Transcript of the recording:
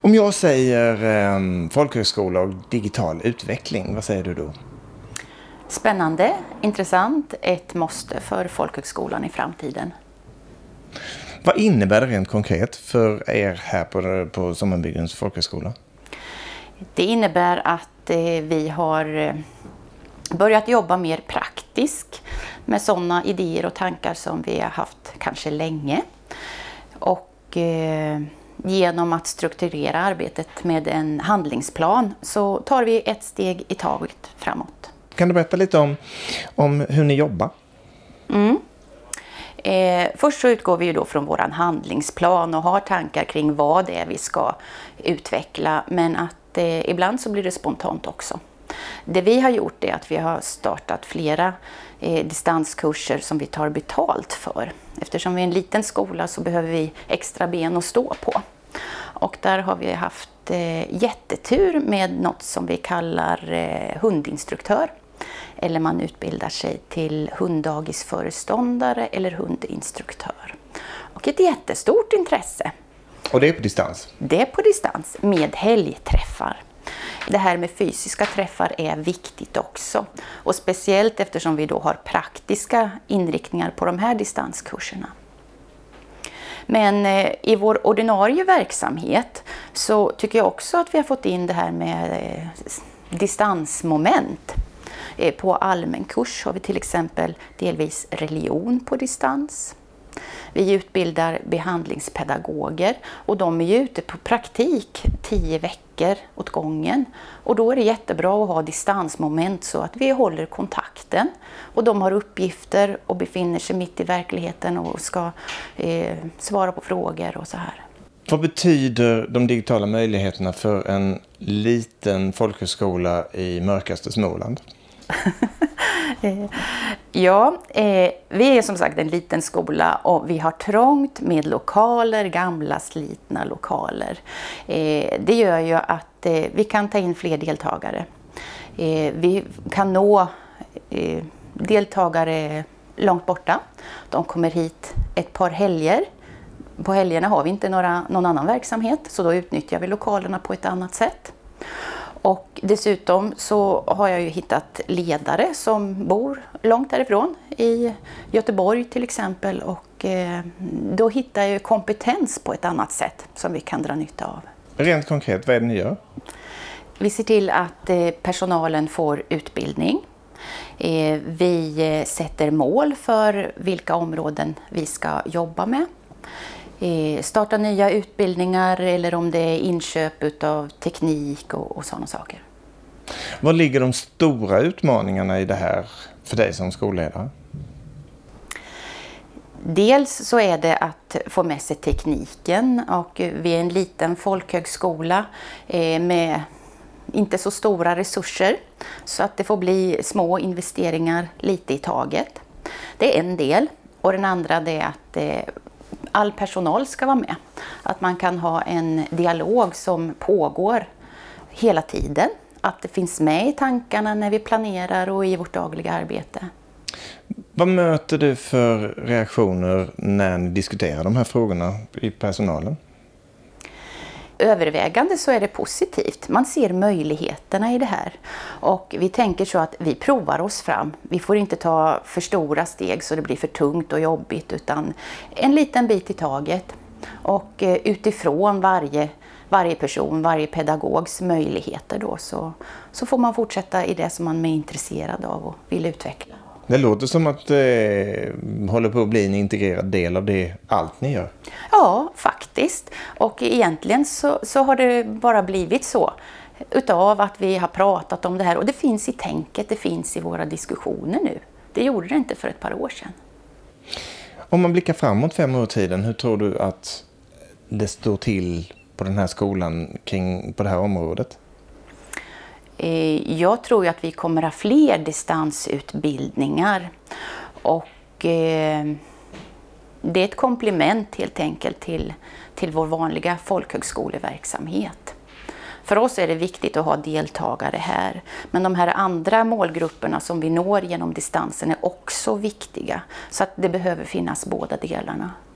Om jag säger folkhögskola och digital utveckling, vad säger du då? Spännande, intressant, ett måste för folkhögskolan i framtiden. Vad innebär det rent konkret för er här på Sommarbygdens folkhögskola? Det innebär att vi har börjat jobba mer praktiskt med sådana idéer och tankar som vi har haft kanske länge. Och genom att strukturera arbetet med en handlingsplan så tar vi ett steg i taget framåt. Kan du berätta lite om hur ni jobbar? Först så utgår vi ju då från våran handlingsplan och har tankar kring vad det är vi ska utveckla, men att ibland så blir det spontant också. Det vi har gjort är att vi har startat flera distanskurser som vi tar betalt för. Eftersom vi är en liten skola så behöver vi extra ben att stå på. Och där har vi haft jättetur med något som vi kallar hundinstruktör. Eller man utbildar sig till hunddagisföreståndare eller hundinstruktör. Och ett jättestort intresse. Och det är på distans? Det är på distans med helgträffar. Det här med fysiska träffar är viktigt också. Och speciellt eftersom vi då har praktiska inriktningar på de här distanskurserna. Men i vår ordinarie verksamhet så tycker jag också att vi har fått in det här med distansmoment. På allmän kurs har vi till exempel delvis religion på distans. Vi utbildar behandlingspedagoger och de är ju ute på praktik 10 veckor åt gången. Och då är det jättebra att ha distansmoment så att vi håller kontakten. Och de har uppgifter och befinner sig mitt i verkligheten och ska svara på frågor och så här. Vad betyder de digitala möjligheterna för en liten folkhögskola i mörkaste Småland? Ja, vi är som sagt en liten skola och vi har trångt med lokaler, gamla slitna lokaler. Det gör ju att vi kan ta in fler deltagare. Vi kan nå deltagare långt borta. De kommer hit ett par helger. På helgerna har vi inte någon annan verksamhet så då utnyttjar vi lokalerna på ett annat sätt. Och dessutom så har jag ju hittat ledare som bor långt därifrån, i Göteborg till exempel. Och då hittar jag ju kompetens på ett annat sätt som vi kan dra nytta av. Rent konkret, vad är det ni gör? Vi ser till att personalen får utbildning. Vi sätter mål för vilka områden vi ska jobba med. Starta nya utbildningar eller om det är inköp av teknik och sådana saker. Vad ligger de stora utmaningarna i det här för dig som skolledare? Dels så är det att få med sig tekniken och vi är en liten folkhögskola med inte så stora resurser så att det får bli små investeringar lite i taget. Det är en del och den andra det är att all personal ska vara med. Att man kan ha en dialog som pågår hela tiden. Att det finns med i tankarna när vi planerar och i vårt dagliga arbete. Vad möter du för reaktioner när ni diskuterar de här frågorna i personalen? Övervägande så är det positivt. Man ser möjligheterna i det här. Och vi tänker så att vi provar oss fram. Vi får inte ta för stora steg så det blir för tungt och jobbigt utan en liten bit i taget. Och utifrån varje person, varje pedagogs möjligheter då så får man fortsätta i det som man är intresserad av och vill utveckla. Det låter som att det håller på att bli en integrerad del av det allt ni gör. Ja, faktiskt. Och egentligen så har det bara blivit så utav att vi har pratat om det här. Och det finns i tänket, det finns i våra diskussioner nu. Det gjorde det inte för ett par år sedan. Om man blickar framåt 5 år tiden, hur tror du att det står till på den här skolan på det här området? Jag tror ju att vi kommer att ha fler distansutbildningar och det är ett komplement helt enkelt till vår vanliga folkhögskoleverksamhet. För oss är det viktigt att ha deltagare här, men de här andra målgrupperna som vi når genom distansen är också viktiga så att det behöver finnas båda delarna.